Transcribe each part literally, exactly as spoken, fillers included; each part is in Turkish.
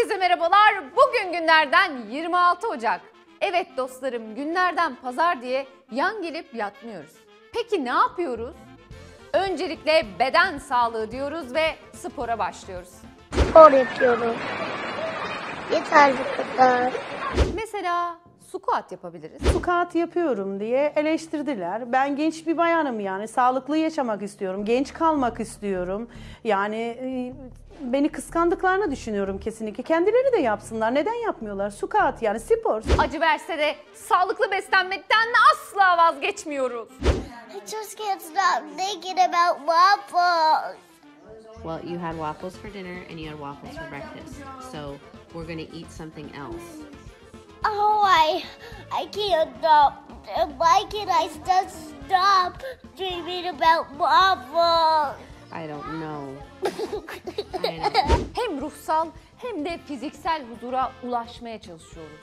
Herkese merhabalar. Bugün günlerden yirmi altı Ocak. Evet dostlarım, günlerden pazar diye yan gelip yatmıyoruz. Peki ne yapıyoruz? Öncelikle beden sağlığı diyoruz ve spora başlıyoruz. Spor yapıyorum. Yeter bu kadar. Mesela squat yapabiliriz. Squat yapıyorum diye eleştirdiler. Ben genç bir bayanım, yani sağlıklı yaşamak istiyorum, genç kalmak istiyorum. Yani e, beni kıskandıklarını düşünüyorum kesinlikle. Kendileri de yapsınlar. Neden yapmıyorlar? Squat yani spor. Acı verse de sağlıklı beslenmekten asla vazgeçmiyoruz. I just can't stop thinking about waffles. Well, you had waffles for dinner and you had waffles for breakfast. So we're gonna eat something else. Oh, I, I can't stop. Why can't I just stop dreaming about waffles? I don't know. I know. Hem ruhsal hem de fiziksel huzura ulaşmaya çalışıyoruz.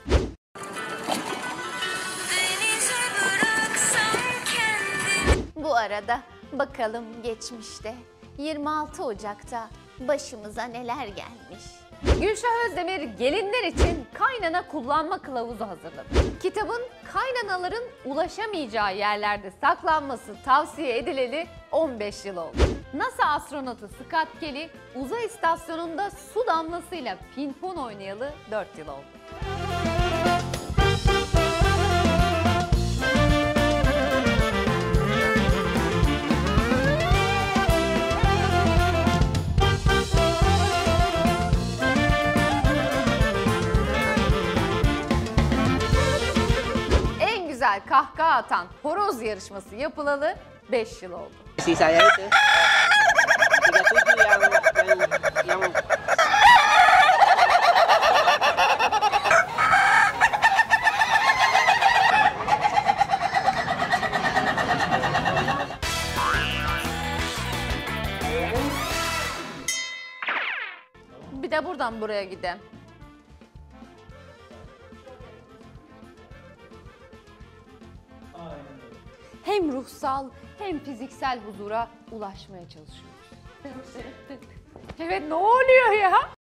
Bu arada bakalım geçmişte yirmi altı Ocak'ta başımıza neler gelmiş. Gülşah Özdemir gelinler için kaynana kullanma kılavuzu hazırladı. Kitabın kaynanaların ulaşamayacağı yerlerde saklanması tavsiye edileli on beş yıl oldu. NASA astronotu Scott Kelly uzay istasyonunda su damlasıyla pimpon oynayalı dört yıl oldu. En güzel kahkaha atan horoz yarışması yapılalı beş yıl oldu. Si saya itu tiga tujuh yang yang yang Bir de buradan buraya gideyim. Hem ruhsal hem fiziksel huzura ulaşmaya çalışıyoruz. Evet, ne oluyor ya?